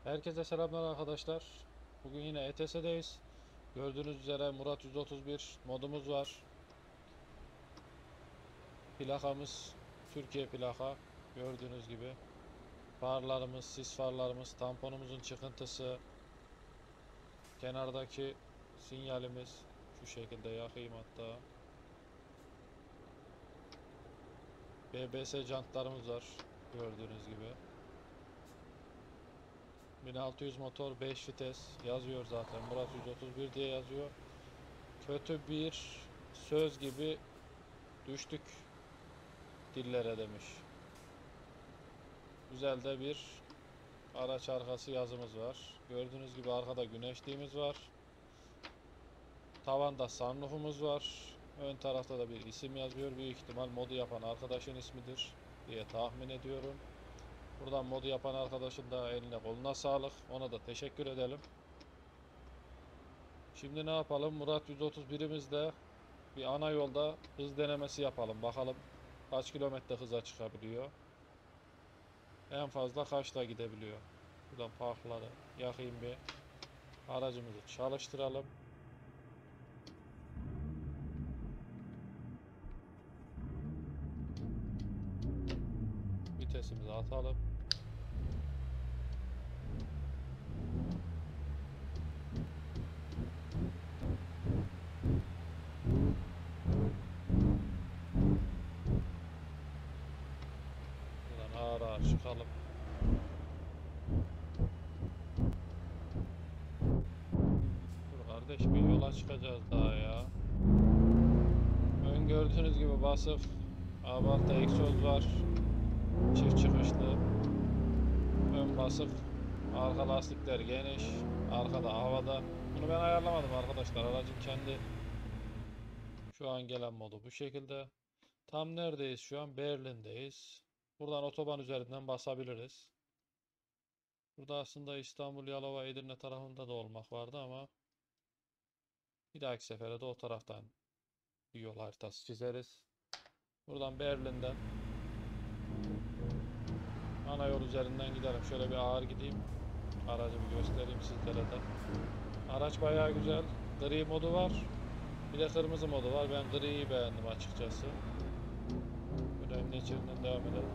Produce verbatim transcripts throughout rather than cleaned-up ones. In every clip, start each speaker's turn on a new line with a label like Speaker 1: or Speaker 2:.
Speaker 1: Herkese selamlar arkadaşlar. Bugün yine E T S'deyiz. Gördüğünüz üzere Murat yüz otuz bir modumuz var. Plakamız Türkiye plaka. Gördüğünüz gibi. Farlarımız, sis farlarımız, tamponumuzun çıkıntısı, kenardaki sinyalimiz. Şu şekilde yakayım hatta. B B S jantlarımız var. Gördüğünüz gibi. bin altı yüz motor, beş vites yazıyor zaten. Murat yüz otuz bir diye yazıyor. Kötü bir söz gibi düştük dillere demiş. Güzel de bir araç arkası yazımız var. Gördüğünüz gibi arkada güneşliğimiz var. Tavanda sunroofumuz var. Ön tarafta da bir isim yazıyor. Büyük ihtimal modu yapan arkadaşın ismidir diye tahmin ediyorum. Buradan modu yapan arkadaşın da eline koluna sağlık. Ona da teşekkür edelim. Şimdi ne yapalım? Murat yüz otuz birimizde bir ana yolda hız denemesi yapalım. Bakalım kaç kilometre hıza çıkabiliyor. En fazla kaçla gidebiliyor. Buradan parkları yakayım bir. Aracımızı çalıştıralım. Vitesimizi atalım. Buradan ağır ağır çıkalım. Dur kardeş, bir yola çıkacağız daha ya. Ön gördüğünüz gibi basık. Abarta egzoz var. Çift çıkışlı. Ön basık. Arka lastikler geniş. Arkada havada. Bunu ben ayarlamadım arkadaşlar. Aracın kendi şu an gelen modu bu şekilde. Tam neredeyiz şu an? Berlin'deyiz. Buradan otoban üzerinden basabiliriz. Burada aslında İstanbul, Yalova, Edirne tarafında da olmak vardı ama bir dahaki sefere de o taraftan bir yol haritası çizeriz. Buradan Berlin'den ana yol üzerinden gidelim. Şöyle bir ağır gideyim. Aracı bir göstereyim sizlere de. Araç bayağı güzel. Gri modu var. Bir de kırmızı modu var. Ben griyi beğendim açıkçası. Böyle emniyet şeridinden devam edelim.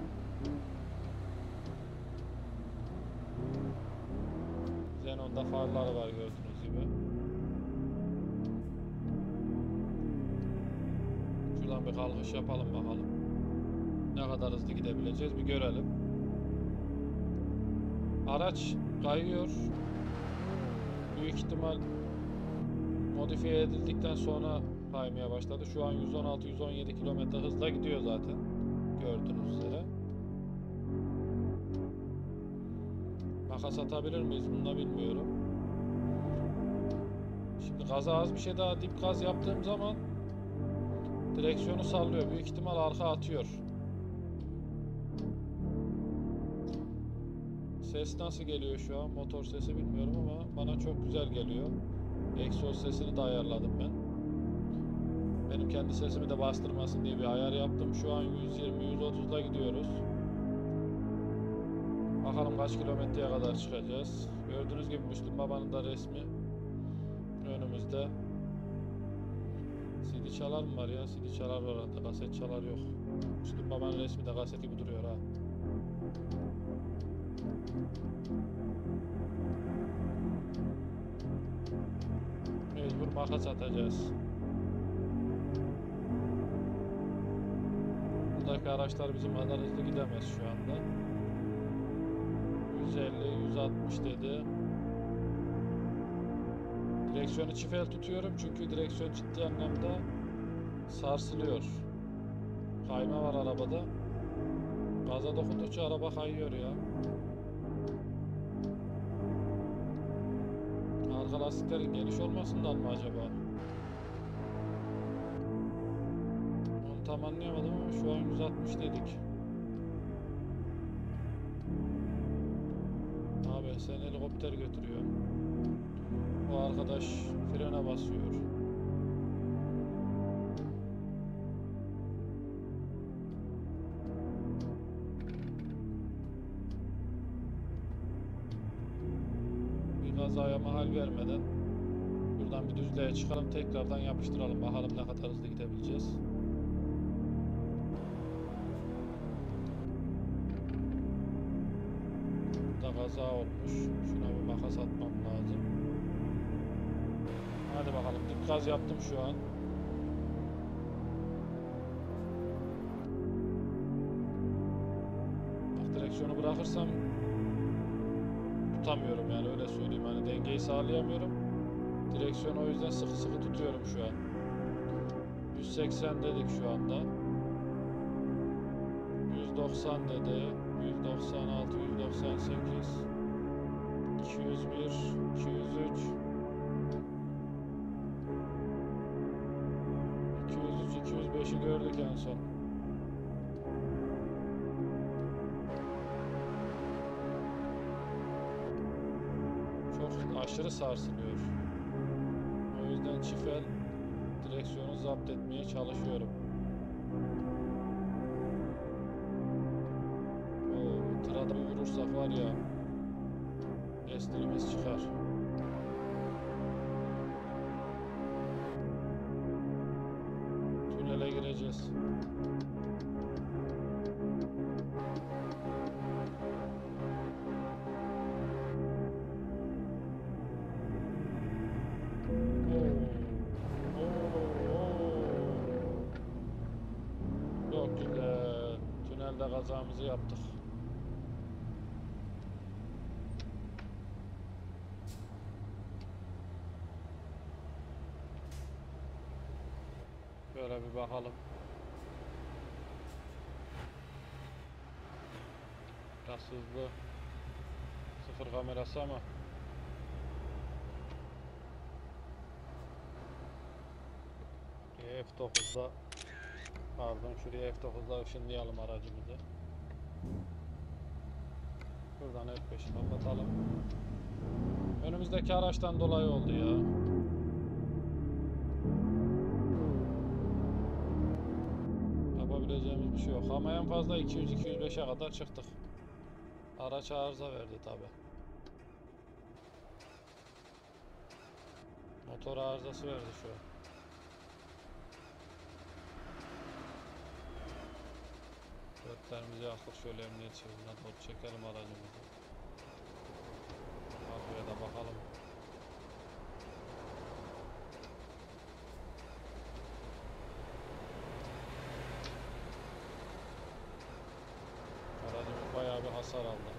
Speaker 1: Xenon'da farları var gördüğünüz gibi. Şuradan bir kalkış yapalım bakalım. Ne kadar hızlı gidebileceğiz bir görelim. Araç kayıyor. Büyük ihtimal modifiye edildikten sonra kaymaya başladı. Şu an yüz on altı yüz on yedi kilometre hızla gidiyor zaten. Gördüğünüz üzere. Makas atabilir miyiz bununla bilmiyorum. Şimdi gaza az bir şey daha dip gaz yaptığım zaman direksiyonu sallıyor. Büyük ihtimal arka atıyor. Ses nasıl geliyor şu an? Motor sesi bilmiyorum ama bana çok güzel geliyor. Egzoz sesini de ayarladım ben. Benim kendi sesimi de bastırmasın diye bir ayar yaptım. Şu an yüz yirmi yüz otuzla gidiyoruz. Bakalım kaç kilometreye kadar çıkacağız. Gördüğünüz gibi Müslüm Baba'nın da resmi önümüzde. C D çalar mı var ya? C D çalar var hatta. Kaset çalar yok. Müslüm Baba'nın resmi de kaset gibi duruyor ha. Mecbur makas atacağız. Buradaki araçlar bizim kadar hızlı gidemez şu anda. yüz elli yüz altmış dedi. Direksiyonu çift el tutuyorum çünkü direksiyon ciddi anlamda sarsılıyor. Kayma var arabada. Gaza dokundukça araba kayıyor ya. Arka lastiklerin geniş olmasından mı acaba? Onu tam anlayamadım ama şu an yüz altmış dedik. Abi sen helikopter götürüyor. O arkadaş frene basıyor. kazaya mahal vermeden buradan bir düzlüğe çıkalım, tekrardan yapıştıralım. Bakalım ne kadar hızlı gidebileceğiz. Burada kaza olmuş. Şuna bir makas atmam lazım. Hadi bakalım, dip gaz yaptım şu an. Bak, direksiyonu bırakırsam tutamıyorum yani, öyle söyleyeyim. Hani dengeyi sağlayamıyorum. Direksiyonu o yüzden sıkı sıkı tutuyorum şu an. yüz seksen dedik şu anda. yüz doksan dedi. yüz doksan altı, yüz doksan sekiz, iki yüz bir, iki yüz üç, iki yüz üç, iki yüz beşi gördük en son. Çok aşırı sarsılıyor. O yüzden çifel direksiyonu zapt etmeye çalışıyorum. O tırada vurursak var ya, esnilimiz çıkar. Tünele gireceğiz. Çok güzel. Tünelde kazamızı yaptık. Böyle bir bakalım. Biraz hızlı. Sıfır kamerası ama. F dokuzda, pardon, şuraya F dokuzda ışınlayalım aracımızı. Buradan F beşi kapatalım. Önümüzdeki araçtan dolayı oldu ya. Yapabileceğimiz bir şey yok ama en fazla iki yüz iki yüz beşe kadar çıktık. Araç arıza verdi tabi. Motor arızası verdi şu an. Dörtlerimizi yaktık, şöyle emniyet şeridine doğru çekelim aracımızı. Arkaya da bakalım. Aracımız bayağı bir hasar aldı.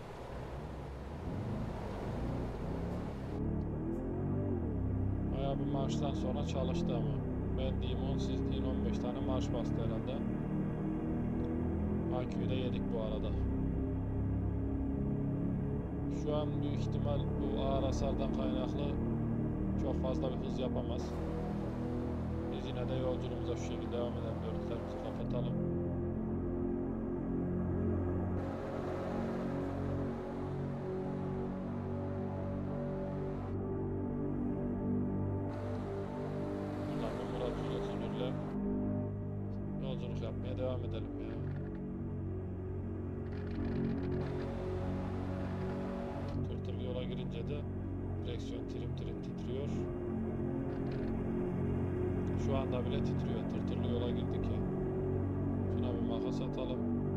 Speaker 1: Bayağı bir marştan sonra çalıştı ama. Ben diyeyim on, siz deyin on beş tane marş bastı herhalde. A Q'yu da yedik bu arada. Şu an büyük ihtimal bu ağır hasardan kaynaklı çok fazla bir hız yapamaz. Biz yine de yolculuğumuza şu şekilde devam edelim. Dörtlerimizi kapatalım. Buradan bir Murat Uzatınır'la yolculuk yapmaya devam edelim ya. Tırtıl yola girince de direksiyon trim trim titriyor. Şu anda bile titriyor. Tırtırlı yola girdik ya. Şuna bir makas atalım.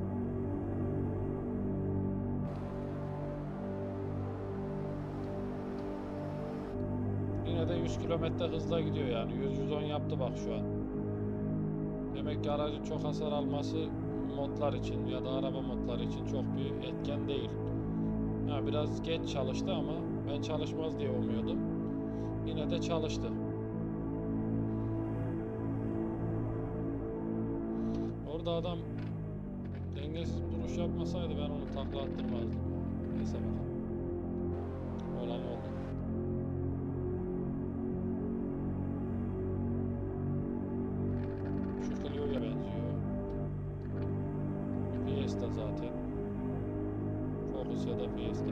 Speaker 1: Yine de yüz kilometre hızla gidiyor yani. yüz yüz on yaptı bak şu an. Demek ki aracın çok hasar alması modlar için ya da araba modları için çok bir etken değil. Ha, biraz geç çalıştı ama ben çalışmaz diye umuyordum. Yine de çalıştı. Orada adam dengesiz duruş yapmasaydı ben onu takla attırmazdım. Neyse bakalım. Olan oldu. Şu Clio'ya benziyor. Fiesta zaten. Focus ya da Fiesta.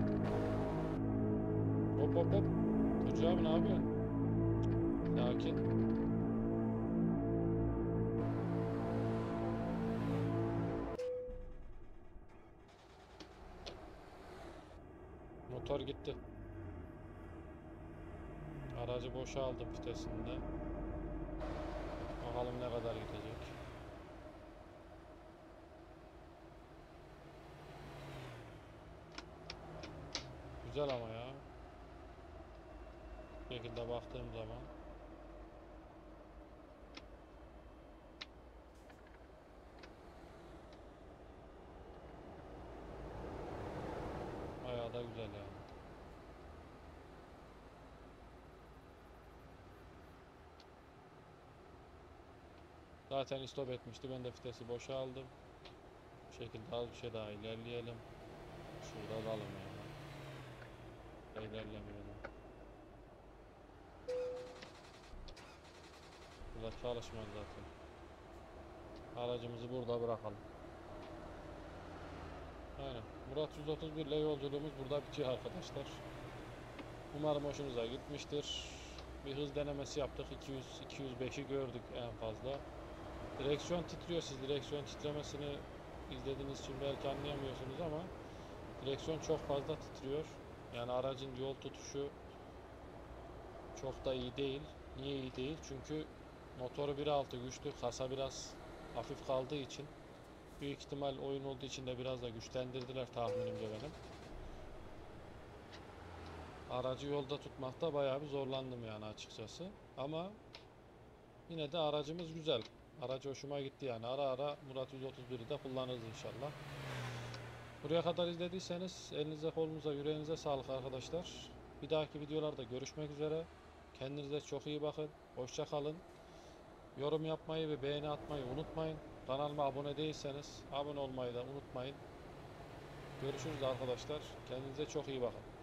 Speaker 1: Hop hop hop. Tuğçe abi ne yapıyorsun? Lakin motor gitti. Aracı boşa aldım vitesinde. Bakalım ne kadar gidecek. Güzel ama ya. Bu şekilde baktığım zaman. Bayağı da güzel yani. Zaten istop etmişti. Ben de vitesi boşa aldım. Bu şekilde az bir şey daha ilerleyelim. Şurada alalım yani. İlerlemeyelim. Burada çalışmaz zaten. Aracımızı burada bırakalım. Aynen. Murat yüz otuz bir ile yolculuğumuz burada bitiyor arkadaşlar. Umarım hoşunuza gitmiştir. Bir hız denemesi yaptık. iki yüz iki yüz beşi gördük en fazla. Direksiyon titriyor. Siz direksiyon titremesini izlediğiniz için belki anlayamıyorsunuz ama direksiyon çok fazla titriyor. Yani aracın yol tutuşu çok da iyi değil. Niye iyi değil? Çünkü motoru bir altı güçlü, kasa biraz hafif kaldığı için, büyük ihtimal oyun olduğu için de biraz da güçlendirdiler tahminimce benim. Aracı yolda tutmakta bayağı bir zorlandım yani açıkçası. Ama yine de aracımız güzel. Aracı hoşuma gitti yani. Ara ara Murat yüz otuz biri de kullanırız inşallah. Buraya kadar izlediyseniz elinize kolunuza yüreğinize sağlık arkadaşlar. Bir dahaki videolarda görüşmek üzere. Kendinize çok iyi bakın. Hoşça kalın. Yorum yapmayı ve beğeni atmayı unutmayın. Kanalıma abone değilseniz abone olmayı da unutmayın. Görüşürüz arkadaşlar. Kendinize çok iyi bakın.